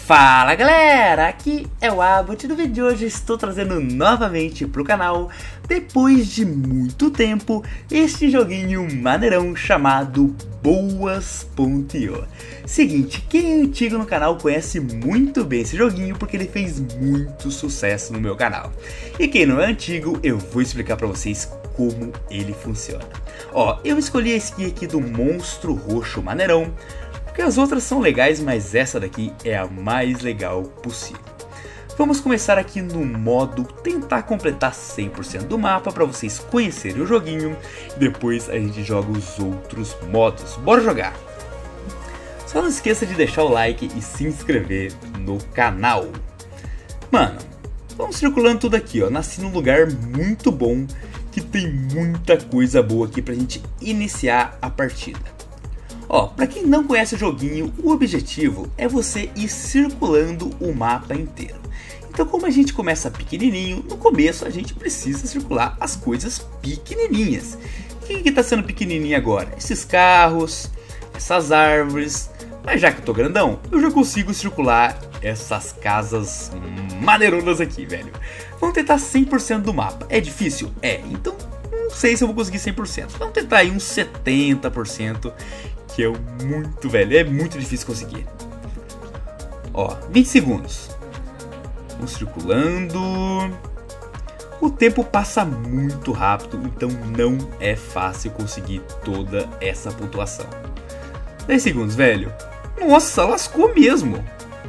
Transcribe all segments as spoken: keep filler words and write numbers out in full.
Fala galera, aqui é o Abbott e no vídeo de hoje estou trazendo novamente pro canal, depois de muito tempo, este joguinho maneirão chamado Boas ponto i o. Seguinte, quem é antigo no canal conhece muito bem esse joguinho porque ele fez muito sucesso no meu canal. E quem não é antigo, eu vou explicar pra vocês como ele funciona. Ó, eu escolhi a skin aqui do Monstro Roxo maneirão, porque as outras são legais, mas essa daqui é a mais legal possível. Vamos começar aqui no modo tentar completar cem por cento do mapa para vocês conhecerem o joguinho. Depois a gente joga os outros modos. Bora jogar! Só não esqueça de deixar o like e se inscrever no canal. Mano, vamos circulando tudo aqui, ó. Nasci num lugar muito bom que tem muita coisa boa aqui pra gente iniciar a partida. Ó, pra quem não conhece o joguinho, o objetivo é você ir circulando o mapa inteiro. Então, como a gente começa pequenininho, no começo a gente precisa circular as coisas pequenininhas. O que que tá sendo pequenininho agora? Esses carros, essas árvores. Mas já que eu tô grandão, eu já consigo circular essas casas maneironas aqui, velho. Vamos tentar cem por cento do mapa. É difícil? É, então não sei se eu vou conseguir cem por cento. Vamos tentar aí uns setenta por cento. Que é muito, velho, é muito difícil conseguir. Ó, vinte segundos. Vamos circulando. O tempo passa muito rápido, então não é fácil conseguir toda essa pontuação. dez segundos, velho. Nossa, lascou mesmo.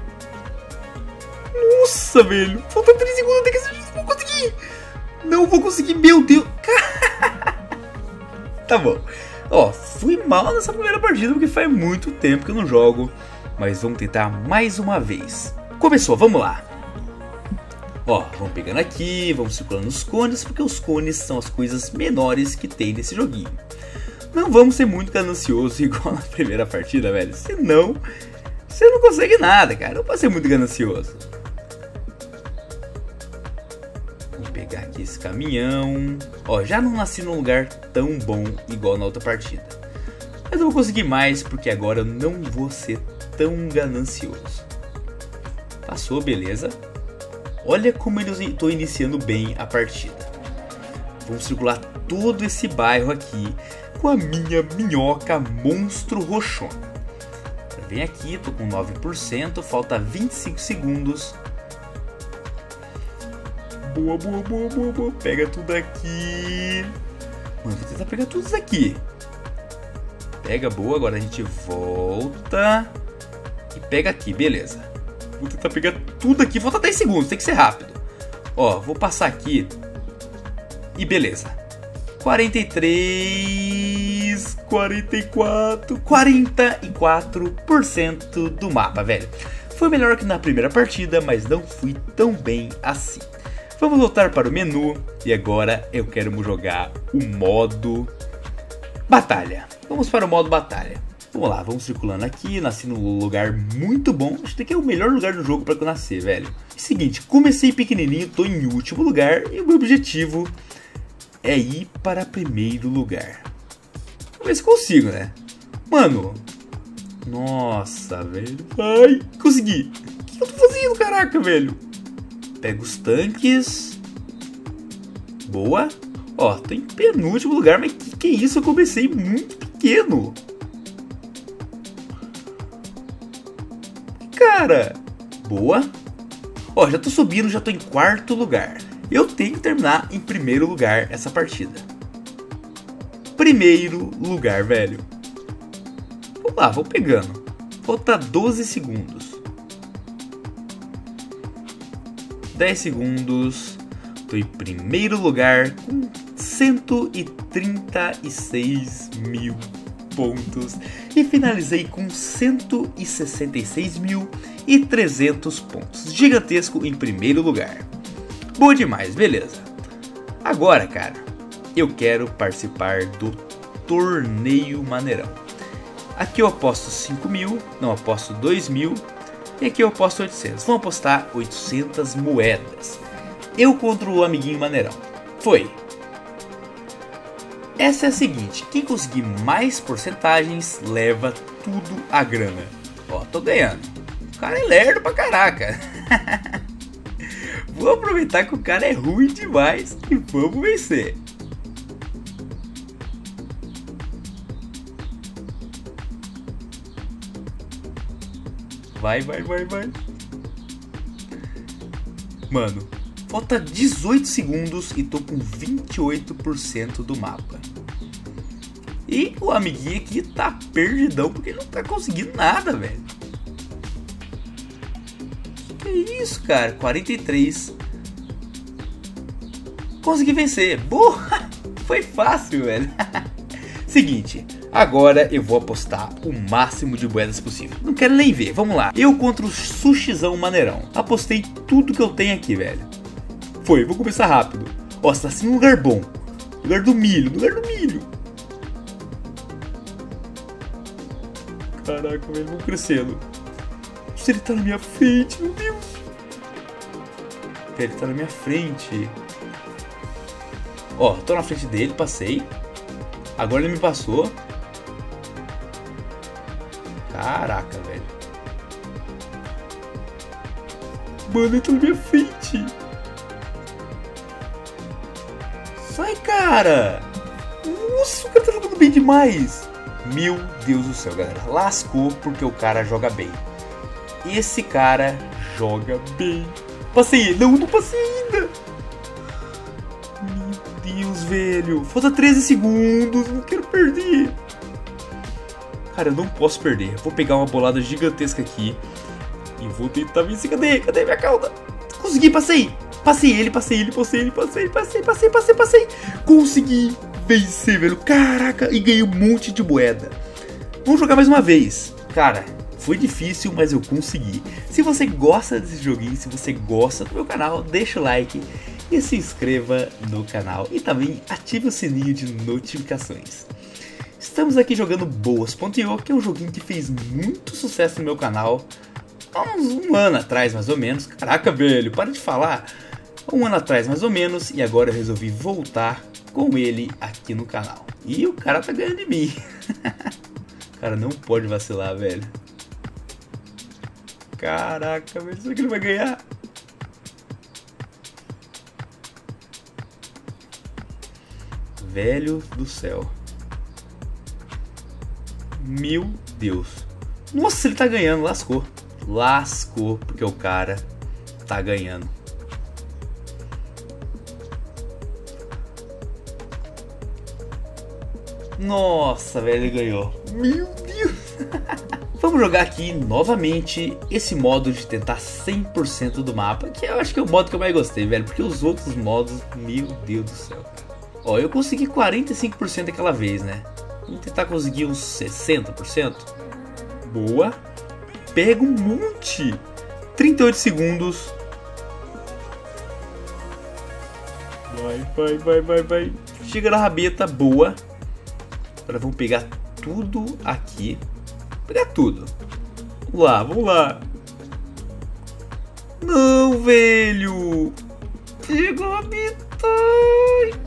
Nossa, velho. Falta três segundos, tem que ser, não vou conseguir. Não vou conseguir, meu Deus. Tá bom. Ó, fui mal nessa primeira partida porque faz muito tempo que eu não jogo. Mas vamos tentar mais uma vez. Começou, vamos lá. Ó, vamos pegando aqui, vamos circulando os cones, porque os cones são as coisas menores que tem nesse joguinho. Não vamos ser muito gananciosos igual na primeira partida, velho. Senão, você não consegue nada, cara. Não pode ser muito ganancioso. Vamos pegar aqui esse caminhão. Ó, já não nasci num lugar tão bom igual na outra partida. Mas eu vou conseguir mais porque agora eu não vou ser tão ganancioso. Passou, beleza. Olha como eu estou iniciando bem a partida. Vamos circular todo esse bairro aqui com a minha minhoca Monstro Roxona. Vem aqui, tô com nove por cento, falta vinte e cinco segundos. Boa, boa, boa, boa, boa. Pega tudo aqui. Mano, vou tentar pegar tudo isso aqui. Pega, boa. Agora a gente volta. E pega aqui, beleza. Vou tentar pegar tudo aqui. Falta dez segundos, tem que ser rápido. Ó, vou passar aqui. E beleza. quarenta e três, quarenta e quatro, quarenta e quatro por cento do mapa, velho. Foi melhor que na primeira partida, mas não fui tão bem assim. Vamos voltar para o menu e agora eu quero jogar o modo batalha. Vamos para o modo batalha. Vamos lá, vamos circulando aqui. Nasci num lugar muito bom. Acho que aqui é o melhor lugar do jogo para eu nascer, velho. É o seguinte, comecei pequenininho, tô em último lugar e o meu objetivo é ir para primeiro lugar. Vamos ver se consigo, né? Mano, nossa, velho. Ai, consegui. O que eu tô fazendo, caraca, velho? Pega os tanques. Boa. Ó, tô em penúltimo lugar, mas que que é isso? Eu comecei muito pequeno. Cara. Boa. Ó, já tô subindo, já tô em quarto lugar. Eu tenho que terminar em primeiro lugar essa partida. Primeiro lugar, velho. Vamos lá, vou pegando. Falta doze segundos. dez segundos. Tô em primeiro lugar com cento e trinta e seis mil pontos. E finalizei com cento e sessenta e seis mil e trezentos pontos. Gigantesco em primeiro lugar. Boa demais, beleza. Agora, cara, eu quero participar do torneio maneirão. Aqui eu aposto cinco mil, não aposto dois mil. E aqui eu aposto oitocentos. Vamos apostar oitocentas moedas. Eu contra o amiguinho maneirão. Foi. Essa é a seguinte. Quem conseguir mais porcentagens leva tudo a grana. Ó, tô ganhando. O cara é lerdo pra caraca. Vou aproveitar que o cara é ruim demais e vamos vencer. Vai, vai, vai, vai. Mano, falta dezoito segundos e tô com vinte e oito por cento do mapa. E o amiguinho aqui tá perdidão porque ele não tá conseguindo nada, velho. Que isso, cara? quarenta e três. Consegui vencer. Boa! Foi fácil, velho. Seguinte, agora eu vou apostar o máximo de moedas possível. Não quero nem ver, vamos lá. Eu contra o Sushizão Maneirão. Apostei tudo que eu tenho aqui, velho. Foi, vou começar rápido. Ó, você tá assim num lugar bom. Lugar do milho, lugar do milho. Caraca, velho, vamos crescendo. Se ele tá na minha frente, meu Deus. Ele tá na minha frente. Ó, tô na frente dele, passei. Agora ele me passou. Caraca, velho. Mano, ele tá na minha frente. Sai, cara. Nossa, o cara tá jogando bem demais. Meu Deus do céu, galera. Lascou porque o cara joga bem. Esse cara joga bem. Passei ele. Não, não passei ainda. Meu Deus, velho. Falta treze segundos. Não quero perder. Cara, eu não posso perder. Vou pegar uma bolada gigantesca aqui e vou tentar vencer. Cadê? Cadê minha cauda? Consegui, passei. Passei ele, passei ele, passei ele, passei, passei, passei, passei, passei. Consegui vencer, velho. Caraca, e ganhei um monte de moeda. Vamos jogar mais uma vez. Cara, foi difícil, mas eu consegui. Se você gosta desse joguinho, se você gosta do meu canal, deixa o like e se inscreva no canal. E também ative o sininho de notificações. Estamos aqui jogando boas ponto io, que é um joguinho que fez muito sucesso no meu canal há uns um ano atrás, mais ou menos. Caraca, velho, para de falar. Um ano atrás, mais ou menos, e agora eu resolvi voltar com ele aqui no canal. E o cara tá ganhando de mim. O cara não pode vacilar, velho. Caraca, velho, será que ele vai ganhar? Velho do céu. Meu Deus. Nossa, ele tá ganhando, lascou. Lascou, porque o cara tá ganhando. Nossa, velho, ele ganhou. Meu Deus. Vamos jogar aqui novamente esse modo de tentar cem por cento do mapa, que eu acho que é o modo que eu mais gostei, velho. Porque os outros modos, meu Deus do céu. Ó, eu consegui quarenta e cinco por cento aquela vez, né? Vamos tentar conseguir uns sessenta por cento. Boa. Pega um monte. trinta e oito segundos. Vai, vai, vai, vai, vai. Chega na rabeta, boa. Agora vamos pegar tudo aqui. Pegar tudo. Vamos lá, vamos lá. Não, velho. Pegou a metade.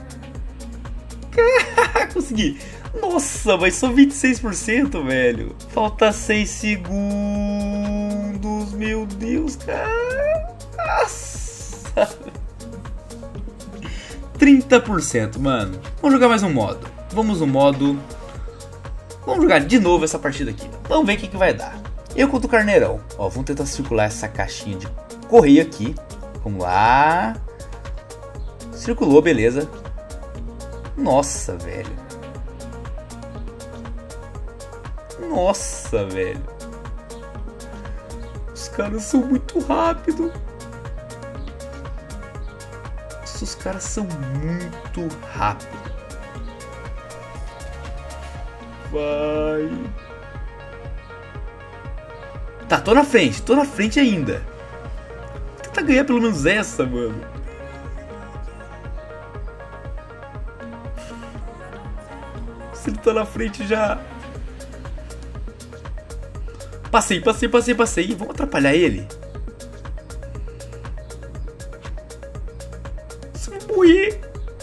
Consegui. Nossa, mas só vinte e seis por cento, velho. Falta seis segundos. Meu Deus, cara. Nossa. trinta por cento, mano. Vamos jogar mais um modo. Vamos no modo... Vamos jogar de novo essa partida aqui. Vamos ver o que, que vai dar. Eu contra o Carneirão. Ó, vamos tentar circular essa caixinha de correio aqui. Vamos lá. Circulou, beleza. Nossa, velho. Nossa, velho. Os caras são muito rápidos. Os caras são muito rápidos. Vai. Tá, tô na frente. Tô na frente ainda. Vou tentar ganhar pelo menos essa, mano. Se ele tá na frente já... Passei, passei, passei, passei. Vamos atrapalhar ele. Você vai morrer.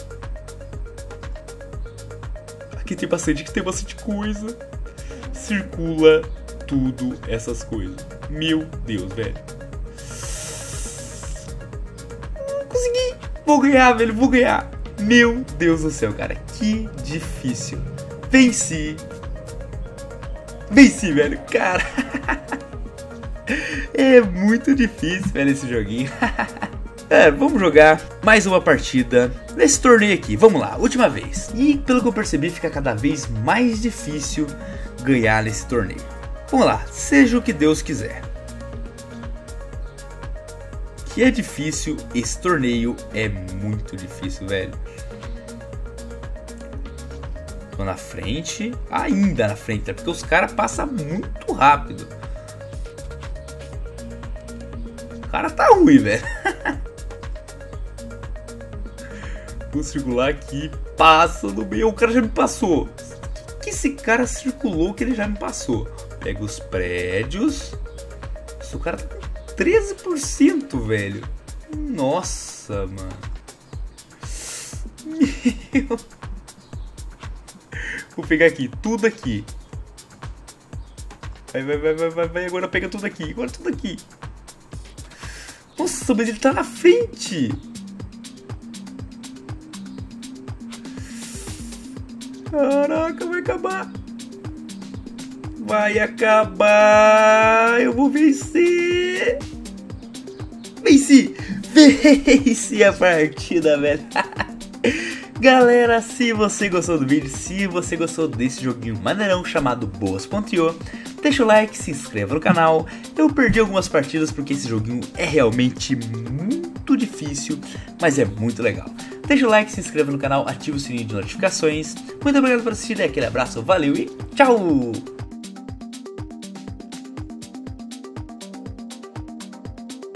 Aqui tem bastante, aqui tem bastante coisa. Circula tudo essas coisas. Meu Deus, velho. Consegui. Vou ganhar, velho. Vou ganhar. Meu Deus do céu, cara. Que difícil. Venci. Venci, velho. Cara. É muito difícil, velho, esse joguinho. É, vamos jogar mais uma partida nesse torneio aqui. Vamos lá, última vez. E pelo que eu percebi, fica cada vez mais difícil ganhar nesse torneio. Vamos lá, seja o que Deus quiser. Que é difícil, esse torneio é muito difícil, velho. Tô na frente, ainda na frente, é porque os caras passam muito rápido. O cara tá ruim, velho. Vou circular aqui, passa no meio. O cara já me passou. O que esse cara circulou que ele já me passou? Pega os prédios. Nossa, o cara tá com treze por cento, velho. Nossa, mano. Meu. Vou pegar aqui, tudo aqui. Vai, vai, vai, vai, vai, vai. Agora pega tudo aqui. Agora tudo aqui. Nossa, mas ele tá na frente. Caraca, vai acabar. Vai acabar. Eu vou vencer. Venci. Venci a partida, velho. Galera, se você gostou do vídeo, se você gostou desse joguinho maneirão chamado boas ponto io, deixa o like, se inscreva no canal. Eu perdi algumas partidas porque esse joguinho é realmente muito difícil, mas é muito legal. Deixa o like, se inscreva no canal, ativa o sininho de notificações. Muito obrigado por assistir, aquele abraço, valeu e tchau!